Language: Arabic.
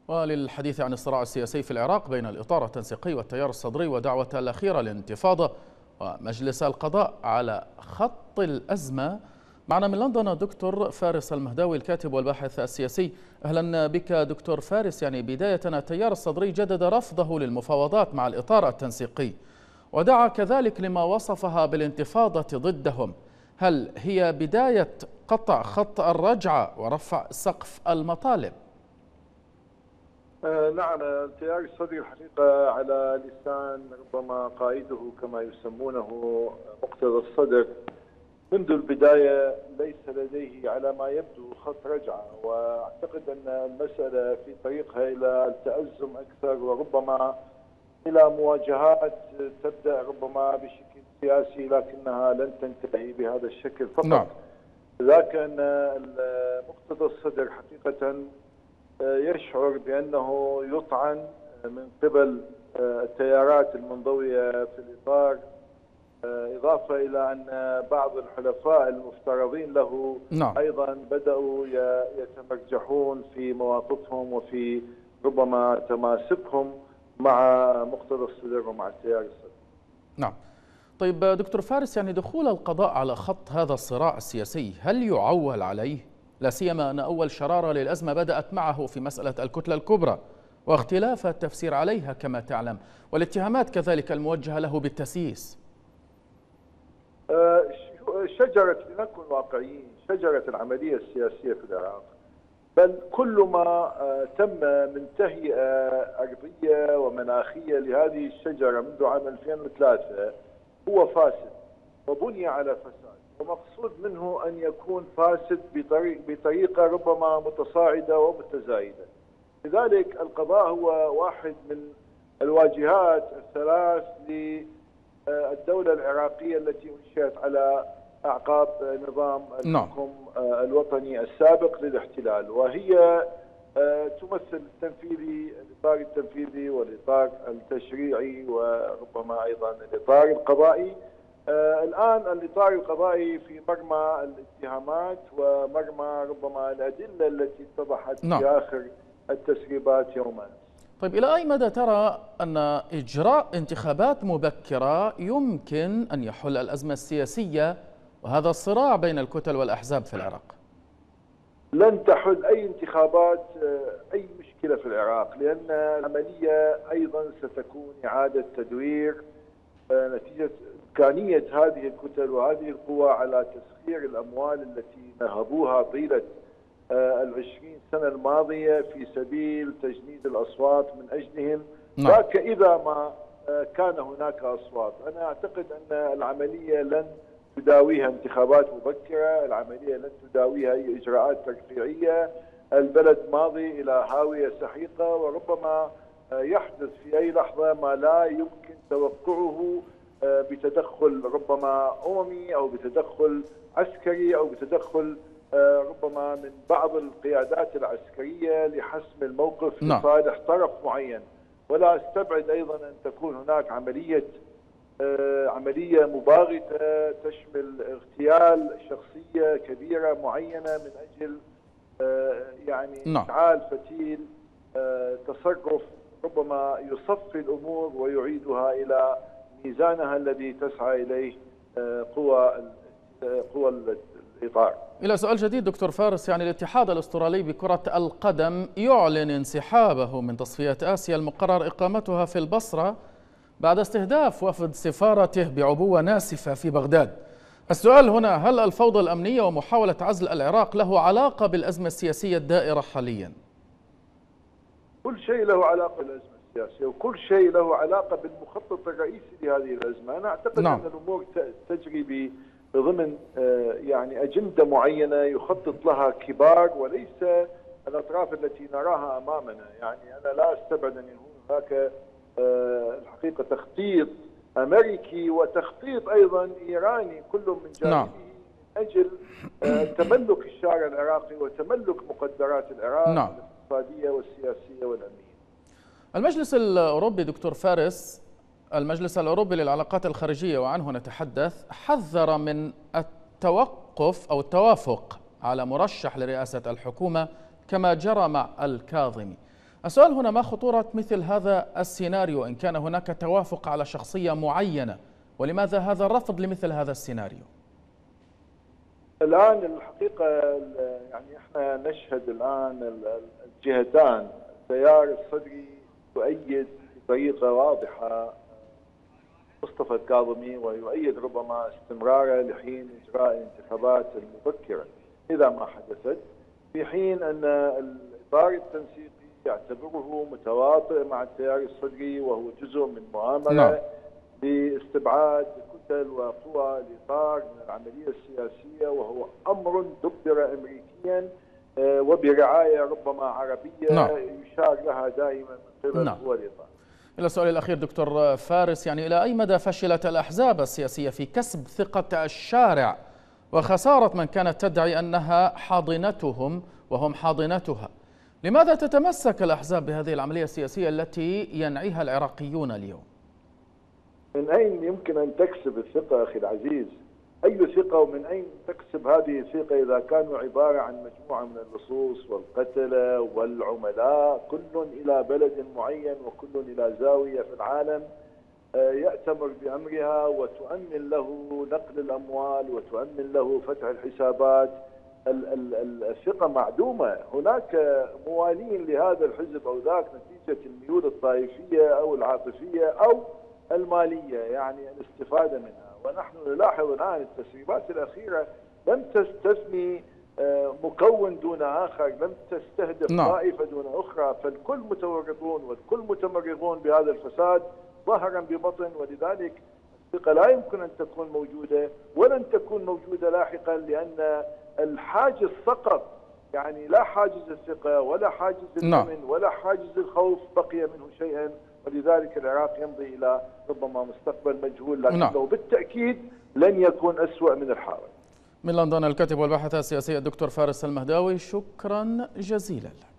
وللحديث عن الصراع السياسي في العراق بين الإطار التنسيقي والتيار الصدري ودعوة الأخيرة للانتفاضة ومجلس القضاء على خط الأزمة، معنا من لندن دكتور فارس المهداوي الكاتب والباحث السياسي. أهلا بك دكتور فارس. بداية التيار الصدري جدد رفضه للمفاوضات مع الإطار التنسيقي ودعا كذلك لما وصفها بالانتفاضة ضدهم. هل هي بداية قطع خط الرجعة ورفع سقف المطالب؟ نعم، التيار الصدري الحقيقة على لسان ربما قائده كما يسمونه مقتدى الصدر منذ البداية ليس لديه على ما يبدو خط رجعة، وأعتقد أن المسألة في طريقها إلى التأزم أكثر وربما إلى مواجهات تبدأ ربما بشكل سياسي لكنها لن تنتهي بهذا الشكل فقط. نعم. ذاك أن مقتدى الصدر حقيقة يشعر بأنه يطعن من قبل التيارات المنضوية في الإطار، إضافة إلى أن بعض الحلفاء المفترضين له نعم. أيضا بدأوا يتمرجحون في مواقفهم وفي ربما تماسكهم مع مقتدى الصدر ومع التيار الصدري. نعم. طيب دكتور فارس، دخول القضاء على خط هذا الصراع السياسي هل يعول عليه؟ لا سيما أن أول شرارة للأزمة بدأت معه في مسألة الكتلة الكبرى واختلاف التفسير عليها كما تعلم، والاتهامات كذلك الموجهة له بالتسييس. شجرة، لنكن واقعيين، شجرة العملية السياسية في العراق، بل كل ما تم من تهيئة أرضية ومناخية لهذه الشجرة منذ عام 2003 هو فاسد وبني على فساد، ومقصود منه أن يكون فاسد بطريقة ربما متصاعدة ومتزايدة. لذلك القضاء هو واحد من الواجهات الثلاث للدولة العراقية التي انشئت على أعقاب نظام الحكم الوطني السابق للاحتلال، وهي تمثل الإطار التنفيذي والإطار التشريعي وربما أيضا الإطار القضائي. الآن الإطار القضائي في مرمى الاتهامات ومرمى ربما الأدلة التي اتضحت في آخر التسريبات يوما. طيب، إلى أي مدى ترى أن إجراء انتخابات مبكرة يمكن أن يحل الأزمة السياسية وهذا الصراع بين الكتل والأحزاب في العراق؟ لن تحل أي انتخابات أي مشكلة في العراق، لأن العملية أيضا ستكون إعادة تدوير نتيجة إمكانية هذه الكتل وهذه القوى على تسخير الأموال التي نهبوها طيلة 20 سنة الماضية في سبيل تجنيد الأصوات من أجلهم. ذاك إذا ما كان هناك أصوات. أنا أعتقد أن العملية لن تداويها انتخابات مبكرة، العملية لن تداويها أي إجراءات ترفيعية. البلد ماضي إلى هاوية سحيقة، وربما يحدث في أي لحظة ما لا يمكن توقعه بتدخل ربما أممي أو بتدخل عسكري أو بتدخل ربما من بعض القيادات العسكرية لحسم الموقف لصالح طرف معين. ولا استبعد أيضا أن تكون هناك عملية مباغتة تشمل اغتيال شخصية كبيرة معينة من أجل إشعال فتيل تصرف ربما يصفي الأمور ويعيدها إلى ميزانها الذي تسعى إليه قوى الإطار. إلى سؤال جديد دكتور فارس، الاتحاد الأسترالي بكرة القدم يعلن انسحابه من تصفيات آسيا المقرر إقامتها في البصرة بعد استهداف وفد سفارته بعبوة ناسفة في بغداد. السؤال هنا، هل الفوضى الأمنية ومحاولة عزل العراق له علاقة بالأزمة السياسية الدائرة حاليا؟ كل شيء له علاقة بالأزمة السياسية، وكل شيء له علاقة بالمخطط الرئيسي لهذه الأزمة. أنا أعتقد أن الأمور تجري ضمن أجندة معينة يخطط لها كبار وليس الأطراف التي نراها أمامنا. أنا لا أستبعد أن يكون هناك الحقيقة تخطيط أمريكي وتخطيط أيضا إيراني كل من جانبه من أجل تملك الشارع العراقي وتملك مقدرات العراق الاقتصادية والسياسية والأمنية. المجلس الأوروبي دكتور فارس، المجلس الأوروبي للعلاقات الخارجية وعنه نتحدث، حذر من التوقف أو التوافق على مرشح لرئاسة الحكومة كما جرى مع الكاظمي. السؤال هنا: ما خطورة مثل هذا السيناريو إن كان هناك توافق على شخصية معينة؟ ولماذا هذا الرفض لمثل هذا السيناريو؟ الآن الحقيقة يعني احنا نشهد الآن الجهتان، التيار الصدري يؤيد بطريقة واضحة مصطفى الكاظمي ويؤيد ربما استمراره لحين إجراء الانتخابات المبكرة إذا ما حدثت، في حين أن الإطار التنسيقي يعتبره متواطئ مع التيار الصدري وهو جزء من مؤامرة لاستبعاد كتل وقوى الإطار من العملية السياسية، وهو أمر دبر أمريكيا وبرعاية ربما عربية يشار لها دائما من قبل قوى الإطار. إلى السؤال الأخير دكتور فارس، يعني إلى أي مدى فشلت الأحزاب السياسية في كسب ثقة الشارع وخسارة من كانت تدعي أنها حاضنتهم وهم حاضنتها؟ لماذا تتمسك الأحزاب بهذه العملية السياسية التي ينعيها العراقيون اليوم؟ من أين يمكن أن تكسب الثقة أخي العزيز؟ أي ثقة ومن أين تكسب هذه الثقة إذا كانوا عبارة عن مجموعة من اللصوص والقتلة والعملاء، كل إلى بلد معين وكل إلى زاوية في العالم يأتمر بأمرها وتؤمن له نقل الأموال وتؤمن له فتح الحسابات. الثقة معدومة، هناك موالين لهذا الحزب أو ذاك نتيجة الميول الطائفية أو العاطفية أو المالية، يعني الاستفادة منها. ونحن نلاحظ الآن التسريبات الأخيرة لم تستثني مكون دون آخر، لم تستهدف طائفة دون أخرى، فالكل متورطون والكل متمرغون بهذا الفساد ظهرا ببطن. ولذلك الثقة لا يمكن أن تكون موجودة ولن تكون موجودة لاحقا، لأن الحاجز سقط، يعني لا حاجز الثقة ولا حاجز الأمن ولا حاجز الخوف بقي منه شيئا. ولذلك العراق يمضي إلى ربما مستقبل مجهول، لكنه بالتأكيد لن يكون أسوأ من الحال. من لندن الكاتب والباحث السياسي الدكتور فارس المهداوي، شكرا جزيلا.